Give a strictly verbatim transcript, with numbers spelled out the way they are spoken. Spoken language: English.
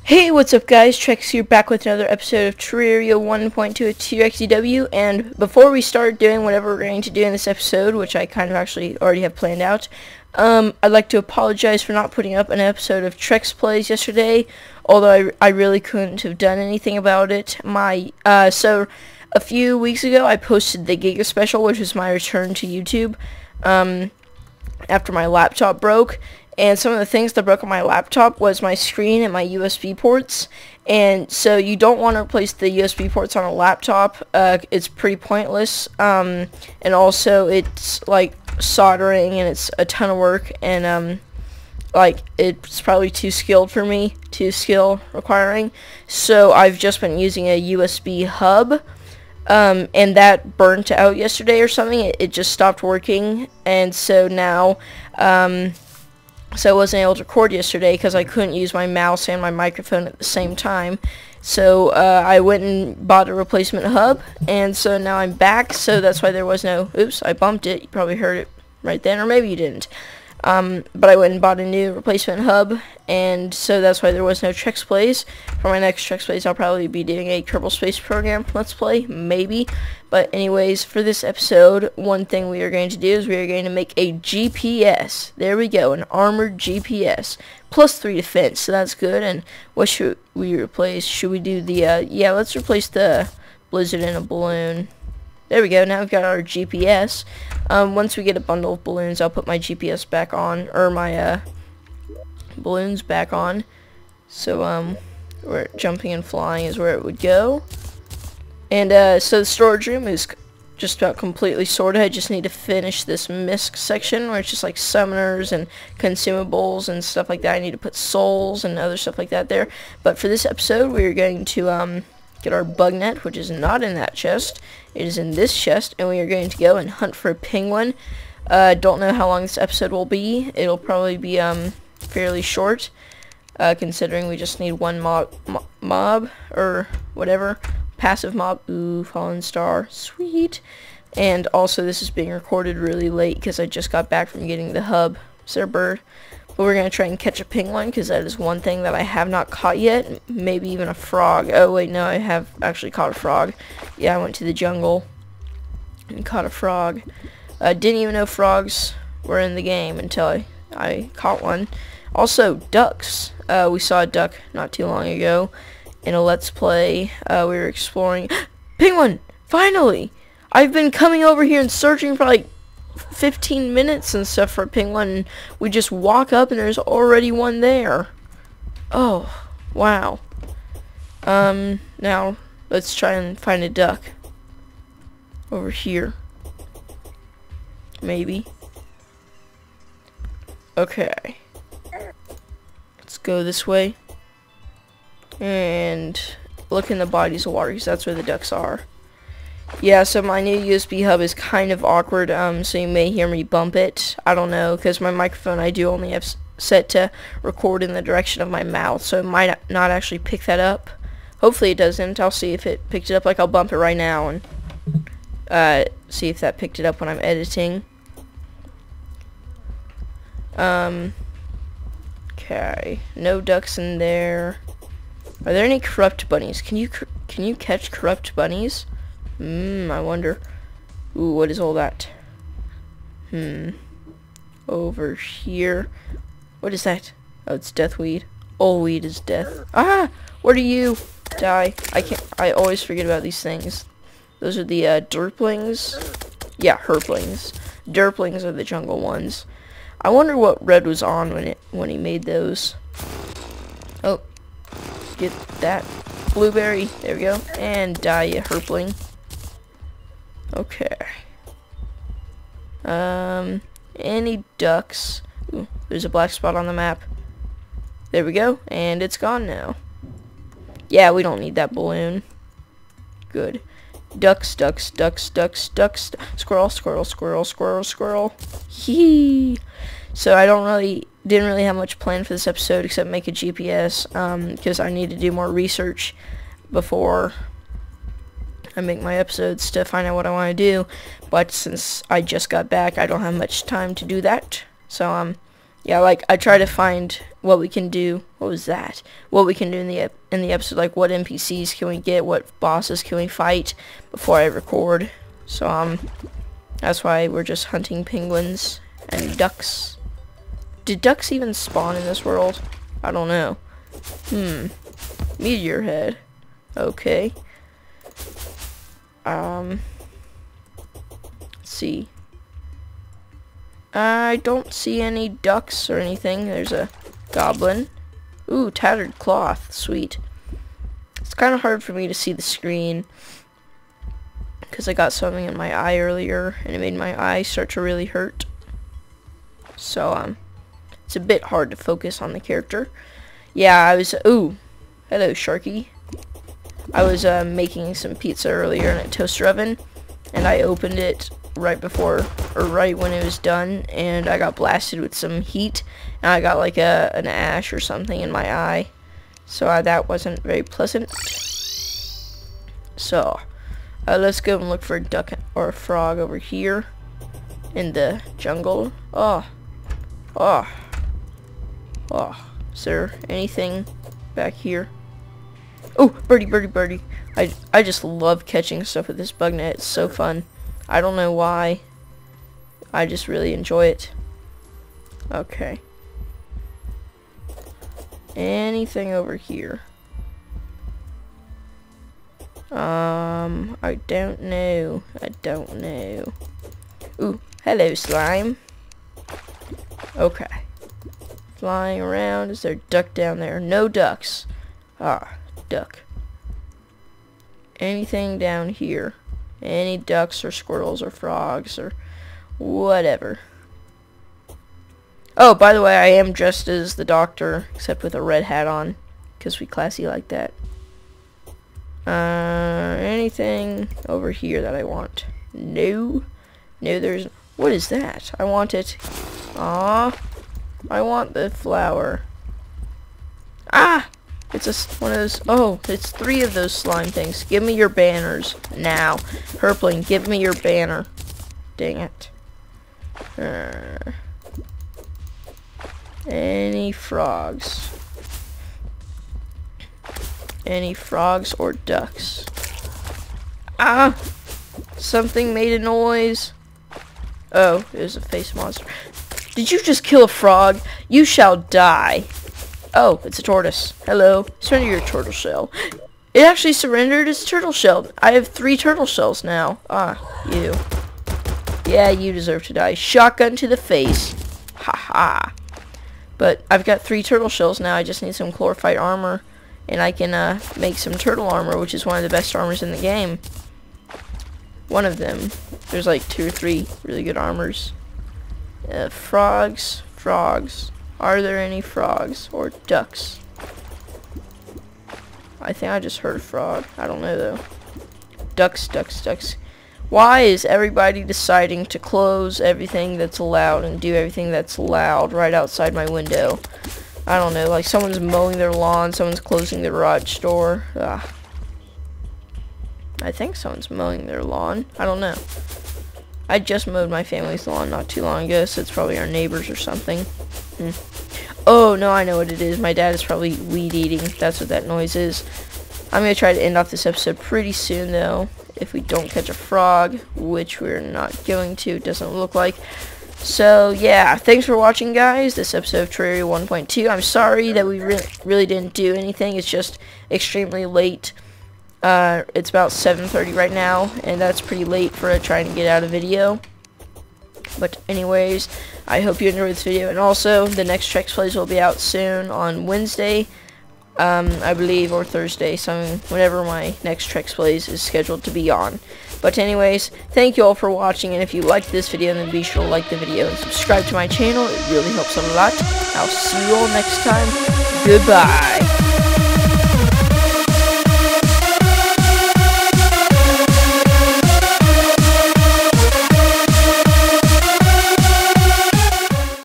Hey, what's up guys, Trexcw here back with another episode of Terraria one point two at Trexcw, and before we start doing whatever we're going to do in this episode, which I kind of actually already have planned out, um, I'd like to apologize for not putting up an episode of Trexcw Plays yesterday, although I, I really couldn't have done anything about it. My, uh, so, a few weeks ago I posted the Giga Special, which was my return to YouTube, um, after my laptop broke. And some of the things that broke on my laptop was my screen and my U S B ports. And so you don't want to replace the U S B ports on a laptop. Uh, it's pretty pointless. Um, and also it's like soldering and it's a ton of work. And um, like it's probably too skilled for me, too skill requiring. So I've just been using a U S B hub. Um, and that burnt out yesterday or something. It, it just stopped working. And so now... Um, So I wasn't able to record yesterday because I couldn't use my mouse and my microphone at the same time. So uh, I went and bought a replacement hub, and so now I'm back. So that's why there was no... Oops, I bumped it. You probably heard it right then, or maybe you didn't. Um, but I went and bought a new replacement hub, and so that's why there was no Trexcw Plays. For my next Trexcw Plays, I'll probably be doing a Kerbal Space Program Let's Play, maybe. But anyways, for this episode, one thing we are going to do is we are going to make a G P S. There we go, an armored G P S. Plus three defense, so that's good. And what should we replace? Should we do the, uh, yeah, let's replace the blizzard in a balloon. There we go, now we've got our G P S. Um, once we get a bundle of balloons, I'll put my G P S back on, or my, uh, balloons back on. So, um, where jumping and flying is where it would go. And, uh, so the storage room is just about completely sorted. I just need to finish this M I S C section, where it's just like summoners and consumables and stuff like that. I need to put souls and other stuff like that there. But for this episode, we're going to, um... get our bug net, which is not in that chest. It is in this chest, and we are going to go and hunt for a penguin. Uh, don't know how long this episode will be. It'll probably be um fairly short, uh, considering we just need one mob, mo mob or whatever, passive mob. Ooh, fallen star, sweet. And also, this is being recorded really late because I just got back from getting the hub. Is there a bird? But we're going to try and catch a penguin, because that is one thing that I have not caught yet. Maybe even a frog. Oh, wait, no, I have actually caught a frog. Yeah, I went to the jungle and caught a frog. Uh, didn't even know frogs were in the game until I, I caught one. Also, ducks. Uh, we saw a duck not too long ago in a Let's Play. Uh, we were exploring... Penguin! Finally! I've been coming over here and searching for, like, fifteen minutes and stuff for a penguin, and we just walk up and there's already one there. Oh, wow. Um, now, let's try and find a duck. Over here. Maybe. Okay. Let's go this way. And look in the bodies of water, because that's where the ducks are. Yeah, so my new U S B hub is kind of awkward, um, so you may hear me bump it. I don't know, because my microphone I do only have set to record in the direction of my mouth, so it might not actually pick that up. Hopefully it doesn't. I'll see if it picked it up. Like, I'll bump it right now and uh, see if that picked it up when I'm editing. Um, okay, no ducks in there. Are there any corrupt bunnies? Can you can you catch corrupt bunnies? Hmm, I wonder. Ooh, what is all that? Hmm. Over here. What is that? Oh, it's deathweed. All weed is death. Ah! What are you? Die. I can't. I always forget about these things. Those are the, uh, derplings. Yeah, herplings. Derplings are the jungle ones. I wonder what Red was on when it, when he made those. Oh. Get that. Blueberry. There we go. And die, you herpling. Okay. Um, any ducks? Ooh, there's a black spot on the map. There we go, and it's gone now. Yeah, we don't need that balloon. Good. Ducks, ducks, ducks, ducks, ducks. Squirrel, squirrel, squirrel, squirrel, squirrel. Hee. So I don't really, didn't really have much planned for this episode except make a G P S, um, because I need to do more research before I make my episodes to find out what I want to do, but since I just got back, I don't have much time to do that. So, um, yeah, like I try to find what we can do. What was that? What we can do in the ep in the episode, like what N P Cs can we get, what bosses can we fight before I record. So um, that's why we're just hunting penguins and ducks. Did ducks even spawn in this world? I don't know. Hmm. Meteor head. Okay. Um. Let's see. I don't see any ducks or anything. There's a goblin. Ooh, tattered cloth. Sweet. It's kind of hard for me to see the screen because I got something in my eye earlier and it made my eye start to really hurt. So, um, it's a bit hard to focus on the character. Yeah, I was, ooh, hello, Sharky. I was uh, making some pizza earlier in a toaster oven, and I opened it right before, or right when it was done, and I got blasted with some heat, and I got like a an ash or something in my eye, so uh, that wasn't very pleasant. So, uh, let's go and look for a duck or a frog over here in the jungle. Oh, oh, oh, is there anything back here? Oh, birdie, birdie, birdie. I, I just love catching stuff with this bug net. It's so fun. I don't know why. I just really enjoy it. Okay. Anything over here? Um, I don't know. I don't know. Ooh, hello, slime. Okay. Flying around. Is there a duck down there? No ducks. Ah, duck. Anything down here? Any ducks or squirrels or frogs or whatever. Oh, by the way, I am dressed as the doctor, except with a red hat on, because we classy like that. Uh, anything over here that I want? No. No, there's... What is that? I want it. Aw. I want the flower. Ah! It's a, one of those... Oh, it's three of those slime things. Give me your banners. Now. Herpling, give me your banner. Dang it. Uh, any frogs? Any frogs or ducks? Ah! Something made a noise. Oh, it was a face monster. Did you just kill a frog? You shall die. Oh, it's a tortoise. Hello. Surrender your turtle shell. It actually surrendered its turtle shell. I have three turtle shells now. Ah, you. Yeah, you deserve to die. Shotgun to the face. Ha ha. But I've got three turtle shells now. I just need some chlorophyte armor. And I can uh, make some turtle armor, which is one of the best armors in the game. One of them. There's like two or three really good armors. Uh, frogs. Frogs. Are there any frogs or ducks? I think I just heard a frog. I don't know though. Ducks, ducks, ducks. Why is everybody deciding to close everything that's loud and do everything that's loud right outside my window? I don't know, like someone's mowing their lawn, someone's closing the garage door. Ah. I think someone's mowing their lawn. I don't know. I just mowed my family's lawn not too long ago, so it's probably our neighbors or something. Hmm. Oh, no, I know what it is. My dad is probably weed eating. That's what that noise is. I'm going to try to end off this episode pretty soon, though. If we don't catch a frog, which we're not going to, it doesn't look like. So, yeah, thanks for watching, guys. This episode of Terraria one point two. I'm sorry that we re really didn't do anything. It's just extremely late. Uh, it's about seven thirty right now, and that's pretty late for trying to get out a video. But anyways, I hope you enjoyed this video, and also the next Trexcw plays will be out soon on Wednesday, um, I believe, or Thursday, so whenever my next Trexcw plays is scheduled to be on. But anyways, thank you all for watching, and if you liked this video, then be sure to like the video and subscribe to my channel. It really helps a lot. I'll see you all next time. Goodbye.